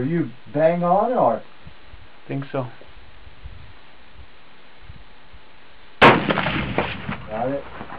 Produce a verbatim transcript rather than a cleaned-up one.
you bang on or? Think so. Got it.